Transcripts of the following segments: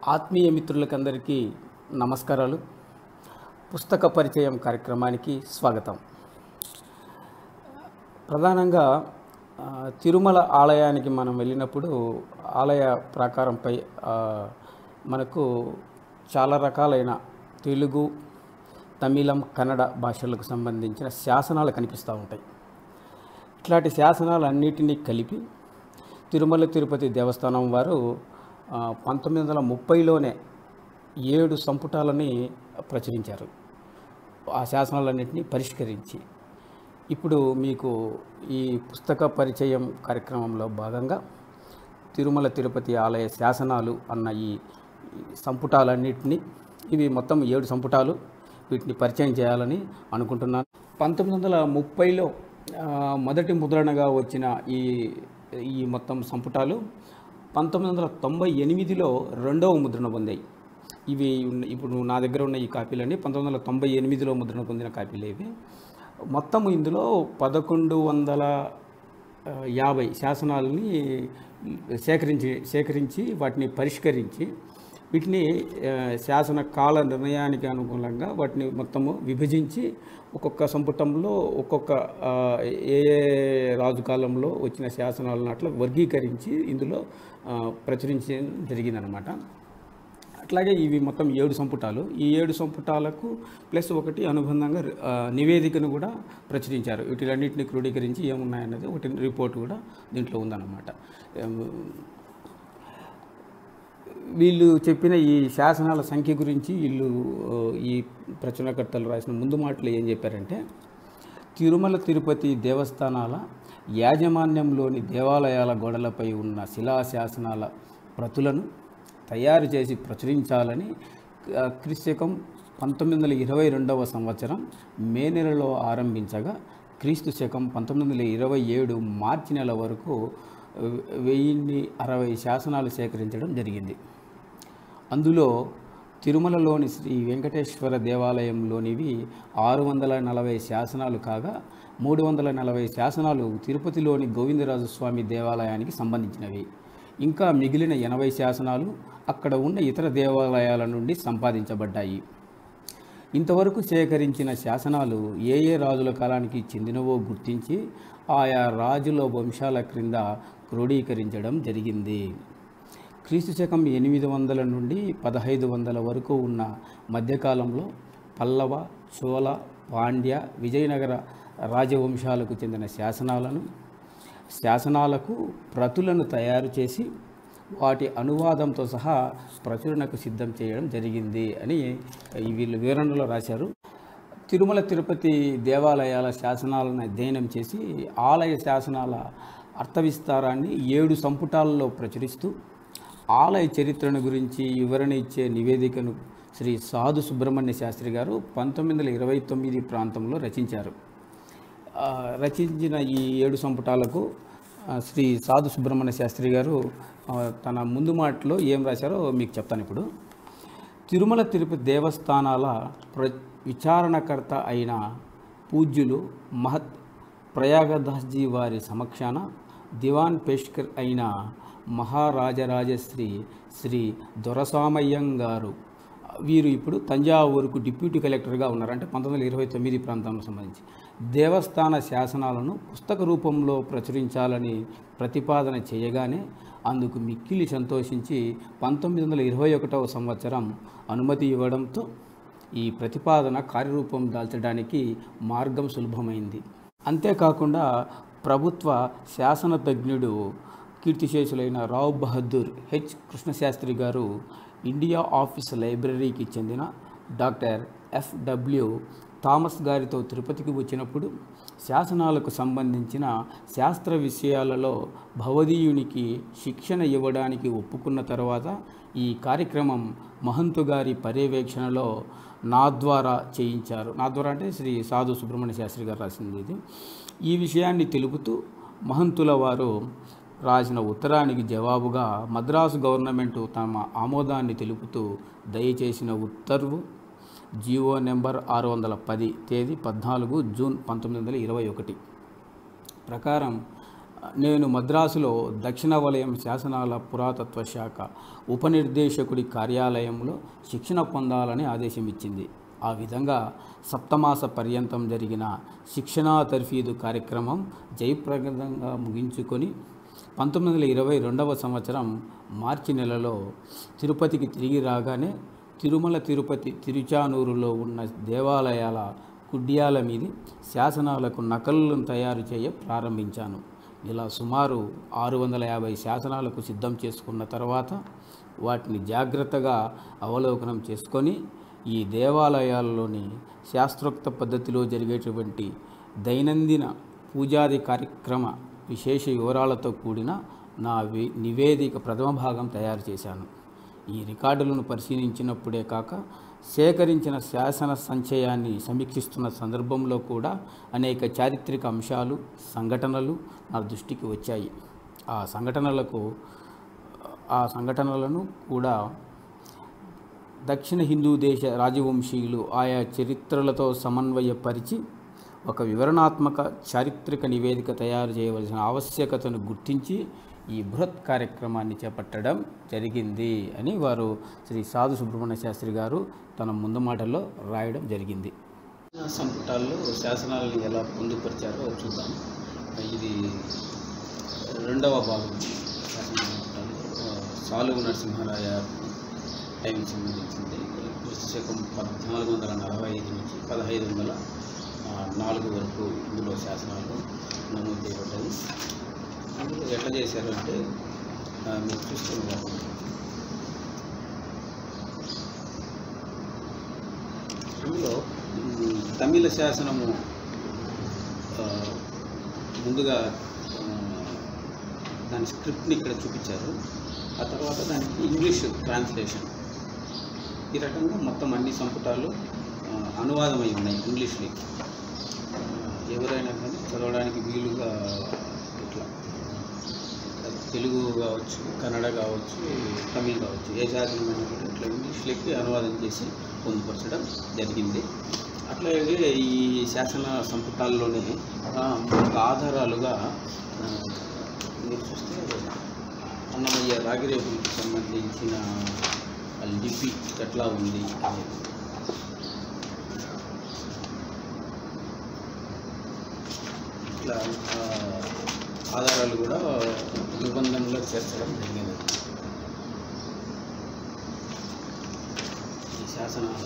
ఆత్మీయ మిత్రులకందరికీ నమస్కారాలు. పుస్తక పరిచయం కార్యక్రమానికి స్వాగతం. ప్రధానంగా తిరుమల ఆలయానికి మనం వెళ్ళినప్పుడు ఆలయ ప్రాకారంపై మనకు చాలా రకాలైన తెలుగు, తమిళం, కన్నడ భాషలకు సంబంధించిన శాసనాలు కనిపిస్తూ ఉంటాయి. ఇట్లాంటి శాసనాలన్నిటినీ కలిపి తిరుమల తిరుపతి దేవస్థానం వారు 1930లోనే 7 సంపుటాలని ప్రచురించారు. ఆ శాసనాలన్నింటినీ పరిష్కరించి ఇప్పుడు మీకు ఈ పుస్తక పరిచయం కార్యక్రమంలో భాగంగా తిరుమల తిరుపతి ఆలయ శాసనాలు అన్న ఈ సంపుటాలన్నింటినీ, ఇవి మొత్తం 7 సంపుటాలు, వీటిని పరిచయం చేయాలని అనుకుంటున్నాను. 1930లో మొదటి ముద్రణగా వచ్చిన ఈ మొత్తం సంపుటాలు 1998లో రెండవ ముద్రణ పొందాయి. ఇవి ఇప్పుడు నా దగ్గర ఉన్న ఈ కాపీలన్నీ 1998లో ముద్రణ పొందిన కాపీలు. ఇవి మొత్తం ఇందులో 1150 శాసనాలని సేకరించి వాటిని పరిష్కరించి వీటిని శాసన కాల నిర్ణయానికి అనుకూలంగా వాటిని మొత్తము విభజించి ఒక్కొక్క సంపుటంలో ఒక్కొక్క ఏ రాజు కాలంలో వచ్చిన శాసనాలను అట్లా వర్గీకరించి ఇందులో ప్రచురించడం జరిగిందనమాట. అట్లాగే ఇవి మొత్తం 7 సంపుటాలు. ఈ 7 సంపుటాలకు ప్లస్ ఒకటి అనుబంధంగా నివేదికను కూడా ప్రచురించారు. వీటిలన్నింటినీ క్రోడీకరించి ఏమున్నాయన్నది ఒకటి రిపోర్ట్ కూడా దీంట్లో ఉందన్నమాట. వీళ్ళు చెప్పిన ఈ శాసనాల సంఖ్య గురించి ఈ ప్రచురణకర్తలు రాసిన ముందు మాటలు ఏం చెప్పారంటే, తిరుమల తిరుపతి దేవస్థానాల యాజమాన్యంలోని దేవాలయాల గోడలపై ఉన్న శిలాశాసనాల ప్రతులను తయారు చేసి ప్రచురించాలని క్రీస్తు 1922వ సంవత్సరం మే నెలలో ఆరంభించగా క్రీస్తు శకం 1927 మార్చి నెల వరకు 1060 శాసనాలు సేకరించడం జరిగింది. అందులో తిరుమలలోని శ్రీ వెంకటేశ్వర దేవాలయంలోనివి 640 శాసనాలు కాగా 340 శాసనాలు తిరుపతిలోని గోవిందరాజు స్వామి దేవాలయానికి సంబంధించినవి. ఇంకా మిగిలిన 80 శాసనాలు అక్కడ ఉన్న ఇతర దేవాలయాల నుండి సంపాదించబడ్డాయి. ఇంతవరకు సేకరించిన శాసనాలు ఏ రాజుల కాలానికి చెందినవో గుర్తించి ఆయా రాజుల వంశాల క్రింద క్రోడీకరించడం జరిగింది. క్రీస్తు శకం 800 నుండి 1500 వరకు ఉన్న మధ్యకాలంలో పల్లవ, చోళ, పాండ్య, విజయనగర రాజవంశాలకు చెందిన శాసనాలకు ప్రతులను తయారు చేసి వాటి అనువాదంతో సహా ప్రచురణకు సిద్ధం చేయడం జరిగింది అని వీళ్ళు వివరణలో రాశారు. తిరుమల తిరుపతి దేవాలయాల శాసనాలను అధ్యయనం చేసి ఆలయ శాసనాల అర్థ విస్తారాన్ని 7 సంపుటాలలో ప్రచురిస్తూ ఆలయ చరిత్రను గురించి వివరణ ఇచ్చే నివేదికను శ్రీ సాధు సుబ్రహ్మణ్య శాస్త్రి గారు 1929 ప్రాంతంలో రచించారు. రచించిన ఈ 7 సంపుటాలకు శ్రీ సాధు సుబ్రహ్మణ్య శాస్త్రి గారు తన ముందు మాటలో ఏం రాశారో మీకు చెప్తాను ఇప్పుడు. తిరుమల తిరుపతి దేవస్థానాల విచారణకర్త అయిన పూజ్యులు మహత్ ప్రయాగదాస్జీ వారి సమక్షాన దివాన్ పేష్కర్ అయిన మహారాజరాజశ్రీ శ్రీ దొరసామయ్యం గారు, వీరు ఇప్పుడు తంజావూరుకు డిప్యూటీ కలెక్టర్గా ఉన్నారు. అంటే 1929 ప్రాంతానికి సంబంధించి దేవస్థాన శాసనాలను పుస్తక రూపంలో ప్రచురించాలని ప్రతిపాదన చేయగానే అందుకు మిక్కిలి సంతోషించి 1921వ సంవత్సరం అనుమతి ఇవ్వడంతో ఈ ప్రతిపాదన కార్యరూపం దాల్చడానికి మార్గం సులభమైంది. అంతేకాకుండా ప్రభుత్వ శాసనతజ్ఞుడు కీర్తిశేషులైన రావ్ బహదూర్ హెచ్ కృష్ణశాస్త్రి గారు ఇండియా ఆఫీస్ లైబ్రరీకి చెందిన డాక్టర్ ఎఫ్డబ్ల్యూ థామస్ గారితో తిరుపతికి వచ్చినప్పుడు శాసనాలకు సంబంధించిన శాస్త్ర విషయాలలో భవదీయునికి శిక్షణ ఇవ్వడానికి ఒప్పుకున్న తర్వాత ఈ కార్యక్రమం మహంతు గారి పర్యవేక్షణలో నా ద్వారా చేయించారు. నా ద్వారా అంటే శ్రీ సాధు సుబ్రహ్మణ్య శాస్త్రి గారు రాసింది ఇది. ఈ విషయాన్ని తెలుపుతూ మహంతుల వారు రాసిన ఉత్తరానికి జవాబుగా మద్రాసు గవర్నమెంటు తమ ఆమోదాన్ని తెలుపుతూ దయచేసిన ఉత్తర్వు జీవో నెంబర్ 610 తేదీ 14 జూన్ 1921 ప్రకారం నేను మద్రాసులో దక్షిణ వలయం శాసనాల పురాతత్వ శాఖ ఉపనిర్దేశకుడి కార్యాలయంలో శిక్షణ పొందాలని ఆదేశం ఇచ్చింది. ఆ విధంగా సప్తమాస పర్యంతం జరిగిన శిక్షణా తర్ఫీదు కార్యక్రమం జయప్రదంగా ముగించుకొని 1922వ సంవత్సరం మార్చి నెలలో తిరుపతికి తిరిగి రాగానే తిరుమల తిరుపతి తిరుచానూరులో ఉన్న దేవాలయాల కుడ్యాల మీది శాసనాలకు నకళ్ళను తయారు చేయ ప్రారంభించాను. ఇలా సుమారు 650 శాసనాలకు సిద్ధం చేసుకున్న తర్వాత వాటిని జాగ్రత్తగా అవలోకనం చేసుకొని ఈ దేవాలయాల్లోని శాస్త్రోక్త పద్ధతిలో జరిగేటువంటి దైనందిన పూజాది కార్యక్రమ విశేష వివరాలతో కూడిన నా నివేదిక ప్రథమ భాగం తయారు చేశాను. ఈ రికార్డులను పరిశీలించినప్పుడే కాక సేకరించిన శాసన సంచయాన్ని సమీక్షిస్తున్న సందర్భంలో కూడా అనేక చారిత్రక అంశాలు, సంఘటనలు నా దృష్టికి వచ్చాయి. ఆ సంఘటనలను కూడా దక్షిణ హిందూ దేశ రాజవంశీయులు ఆయా చరిత్రలతో సమన్వయపరిచి ఒక వివరణాత్మక చారిత్రక నివేదిక తయారు చేయవలసిన ఆవశ్యకతను గుర్తించి ఈ బృహత్ కార్యక్రమాన్ని చేపట్టడం జరిగింది అని వారు శ్రీ సాధు సుబ్రహ్మణ్య శాస్త్రి గారు తన ముందు మాటల్లో రాయడం జరిగింది. సంపుటాల్లో శాసనాలను ఎలా పొందుపరిచారో చూద్దాం. ఇది రెండవ భాగం. సాలువ నరసింహరాయ టైంకి సంబంధించింది. క్రీస్తుశకం 1445 నుంచి 1504 వరకు ఇందులో శాసనాలు నమోదు చేయబడ్డాయి. అందులో ఎట్లా చేశారంటే మీరు చూస్తున్నారు, అందులో తమిళ శాసనము ముందుగా దాని స్క్రిప్ట్ని ఇక్కడ చూపించారు. ఆ తర్వాత దానికి ఇంగ్లీష్ ట్రాన్స్లేషన్. ఈ రకంగా మొత్తం అన్ని సంపుటాలు అనువాదమై ఉన్నాయి ఇంగ్లీష్లోకి. ఎవరైనా కానీ చదవడానికి వీలుగా ఇట్లా తెలుగు కావచ్చు, కన్నడ కావచ్చు, తమిళ్ కావచ్చు, ఏ శాసనమైనా కూడా ఇట్లా ఇంగ్లీష్లోకి అనువాదం చేసి పొందుపరచడం జరిగింది. అట్లాగే ఈ శాసన సంపుటాల్లోనే ఆధారాలుగా మీరు చూస్తే అన్నమయ్య రాగిరేపులకు సంబంధించిన లిపి ఎట్లా ఉంది అనేది ఇట్లా ఆధారాలు కూడా నిబంధనలో చేర్చడం జరిగింది. ఈ శాసనాలు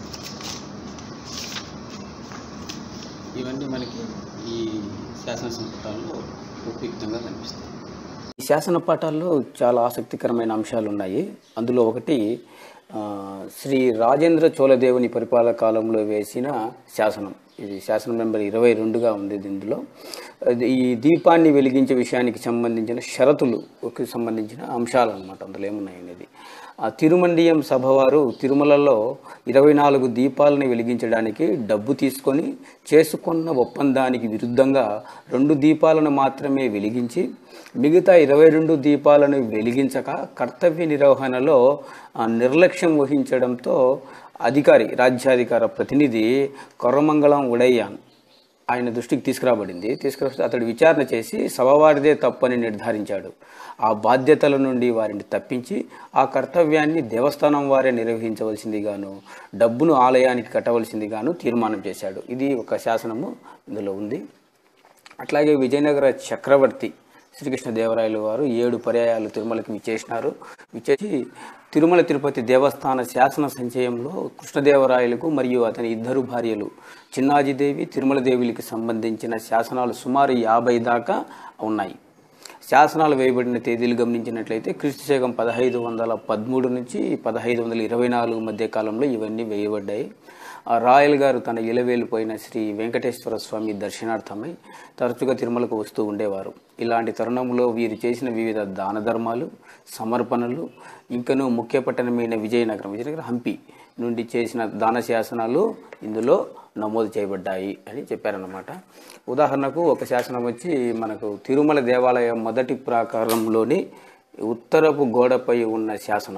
ఇవన్నీ మనకి ఈ శాసన సంపుటాల్లో ఉపయుక్తంగా కనిపిస్తాయి. ఈ శాసన పాఠాల్లో చాలా ఆసక్తికరమైన అంశాలు ఉన్నాయి. అందులో ఒకటి శ్రీ రాజేంద్ర చోళదేవుని పరిపాలన కాలంలో వేసిన శాసనం. ఇది శాసనం నెంబర్ 22గా ఉంది. ఇందులో ఈ దీపాన్ని వెలిగించే విషయానికి సంబంధించిన షరతులకు సంబంధించిన అంశాలు అన్నమాట. అందులో ఏమున్నాయి అనేది తిరుమండియం సభవారు తిరుమలలో 24 దీపాలను వెలిగించడానికి డబ్బు తీసుకొని చేసుకున్న ఒప్పందానికి విరుద్ధంగా 2 దీపాలను మాత్రమే వెలిగించి మిగతా 22 దీపాలను వెలిగించక కర్తవ్య నిర్వహణలో నిర్లక్ష్యం వహించడంతో అధికారి, రాజ్యాధికార ప్రతినిధి కొర్రమంగళం ఉడయ్యాన్ ఆయన దృష్టికి తీసుకురావస్తే అతడు విచారణ చేసి సభవారిదే తప్పని నిర్ధారించాడు. ఆ బాధ్యతల నుండి వారిని తప్పించి ఆ కర్తవ్యాన్ని దేవస్థానం వారే నిర్వహించవలసిందిగాను, డబ్బును ఆలయానికి కట్టవలసిందిగాను తీర్మానం చేశాడు. ఇది ఒక శాసనము ఇందులో ఉంది. అట్లాగే విజయనగర చక్రవర్తి శ్రీకృష్ణదేవరాయలు వారు 7 పర్యాయాలు తిరుమలకి విచ్చేసి తిరుమల తిరుపతి దేవస్థాన శాసన సంచయంలో కృష్ణదేవరాయలకు మరియు అతని 2 భార్యలు చిన్నాజిదేవి, తిరుమలదేవికి సంబంధించిన శాసనాలు సుమారు 50 దాకా ఉన్నాయి. శాసనాలు వేయబడిన తేదీలు గమనించినట్లయితే క్రీస్తుశకం 1513 నుంచి 1524 మధ్య కాలంలో ఇవన్నీ వేయబడ్డాయి. రాయల్ గారు తన ఇలవేలిపోయిన శ్రీ వెంకటేశ్వర స్వామి దర్శనార్థమై తరచుగా తిరుమలకు వస్తూ ఉండేవారు. ఇలాంటి తరుణంలో వీరు చేసిన వివిధ దాన ధర్మాలు, సమర్పణలు, ఇంకనూ ముఖ్య పట్టణమైన విజయనగరం హంపి నుండి చేసిన దాన శాసనాలు ఇందులో నమోదు చేయబడ్డాయి అని చెప్పారన్నమాట. ఉదాహరణకు ఒక శాసనం వచ్చి మనకు తిరుమల దేవాలయం మొదటి ప్రాకారంలోని ఉత్తరపు గోడపై ఉన్న శాసనం.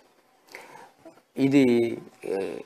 ఇది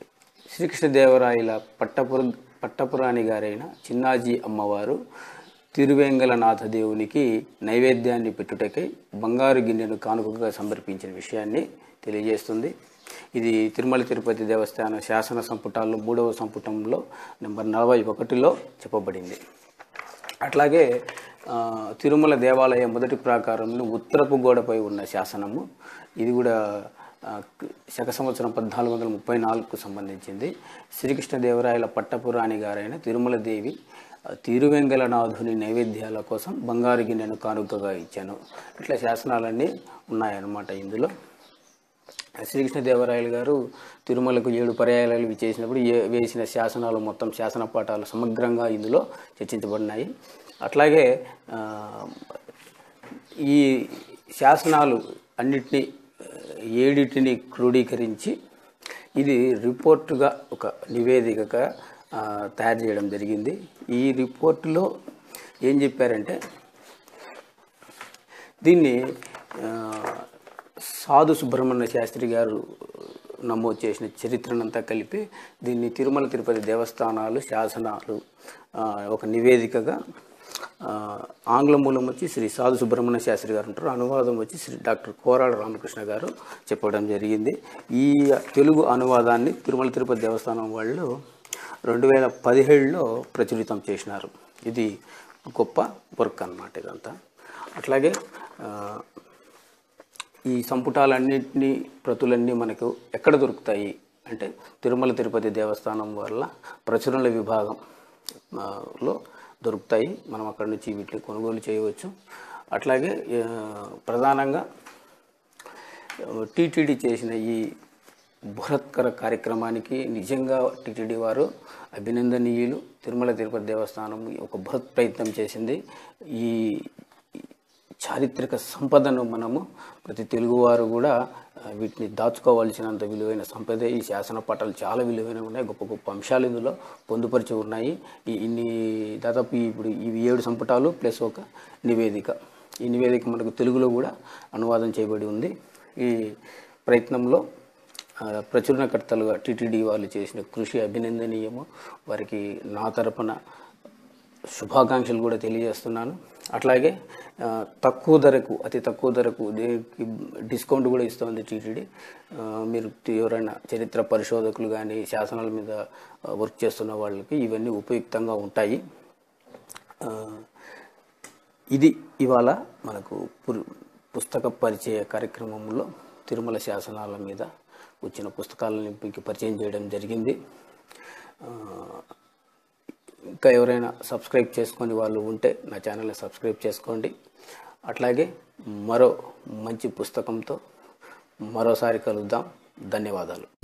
శ్రీకృష్ణదేవరాయల పట్టపురాణి గారైన చిన్నాజీ అమ్మవారు తిరువేంగళనాథ దేవునికి నైవేద్యాన్ని పెట్టుటకై బంగారు గిన్నెను కానుకగా సమర్పించిన విషయాన్ని తెలియజేస్తుంది. ఇది తిరుమల తిరుపతి దేవస్థానం శాసన సంపుటాల్లో 3వ సంపుటంలో నెంబర్ 41లో చెప్పబడింది. అట్లాగే తిరుమల దేవాలయం మొదటి ప్రాకారంలో ఉత్తరపు గోడపై ఉన్న శాసనము, ఇది కూడా శక సంవత్సరం 1434కు సంబంధించింది. శ్రీకృష్ణదేవరాయల పట్టపురాణి గారైన తిరుమల దేవి తిరువెంగళనాథుని నైవేద్యాల కోసం బంగారు గిన్నెను కానుకగా ఇచ్చాను. ఇట్లా శాసనాలన్నీ ఉన్నాయన్నమాట. ఇందులో శ్రీకృష్ణదేవరాయలు గారు తిరుమలకు 7 పర్యాయాలు విచ్చేసినప్పుడు వేసిన శాసనాలు మొత్తం శాసన పాఠాలు సమగ్రంగా ఇందులో చర్చించబడినాయి. అట్లాగే ఈ శాసనాలు అన్నిటినీ 7టిని క్రోడీకరించి ఇది రిపోర్టుగా ఒక నివేదికగా తయారు చేయడం జరిగింది. ఈ రిపోర్టులో ఏం చెప్పారంటే దీన్ని సాధు సుబ్రహ్మణ్య శాస్త్రి గారు నమోదు చేసిన చరిత్రనంతా కలిపి దీన్ని తిరుమల తిరుపతి దేవస్థానాలు శాసనాలు ఒక నివేదికగా ఆంగ్ల మూలం వచ్చి శ్రీ సాధు సుబ్రహ్మణ్య శాస్త్రి గారు ఉంటారు, అనువాదం వచ్చి శ్రీ డాక్టర్ కోరాడ రామకృష్ణ గారు చెప్పడం జరిగింది. ఈ తెలుగు అనువాదాన్ని తిరుమల తిరుపతి దేవస్థానం వాళ్ళు 2017లో ప్రచురితం చేసినారు. ఇది గొప్ప వర్క్ అన్నమాట ఇదంతా. అట్లాగే ఈ సంపుటాలన్నింటినీ ప్రతులన్నీ మనకు ఎక్కడ దొరుకుతాయి అంటే తిరుమల తిరుపతి దేవస్థానం వల్ల ప్రచురణల విభాగంలో దొరుకుతాయి. మనం అక్కడి నుంచి వీటిని కొనుగోలు చేయవచ్చు. అట్లాగే ప్రధానంగా టీటీడీ చేసిన ఈ బృహత్కర కార్యక్రమానికి నిజంగా టీటీడీ వారు అభినందనీయులు. తిరుమల తిరుపతి దేవస్థానం ఒక బృహత్ ప్రయత్నం చేసింది. ఈ చారిత్రక సంపదను మనము ప్రతి తెలుగువారు కూడా వీటిని దాచుకోవాల్సినంత విలువైన సంపద. ఈ శాసన పాఠాలు చాలా విలువైనవి ఉన్నాయి, గొప్ప గొప్ప అంశాలు ఇందులో పొందుపరిచి ఉన్నాయి. దాదాపు ఇప్పుడు ఇవి 7 సంపుటాలు ప్లస్ ఒక నివేదిక. ఈ నివేదిక మనకు తెలుగులో కూడా అనువాదం చేయబడి ఉంది. ఈ ప్రయత్నంలో ప్రచురణకర్తలుగా టీటీడీ వాళ్ళు చేసిన కృషి అభినందనీయము. వారికి నా తరపున శుభాకాంక్షలు కూడా తెలియజేస్తున్నాను. అట్లాగే అతి తక్కువ ధరకు దీనికి డిస్కౌంట్ కూడా ఇస్తుంది టీటీడీ. మీరు ఎవరైనా చరిత్ర పరిశోధకులు కానీ శాసనాల మీద వర్క్ చేస్తున్న వాళ్ళకి ఇవన్నీ ఉపయుక్తంగా ఉంటాయి. ఇది ఇవాళ మనకు పుస్తక పరిచయ కార్యక్రమంలో తిరుమల శాసనాల మీద వచ్చిన పుస్తకాలను మీకు పరిచయం చేయడం జరిగింది. ఇంకా ఎవరైనా సబ్స్క్రైబ్ చేసుకొని వాళ్ళు ఉంటే నా ఛానల్ని సబ్స్క్రైబ్ చేసుకోండి. అట్లాగే మరో మంచి పుస్తకంతో మరోసారి కలుద్దాం. ధన్యవాదాలు.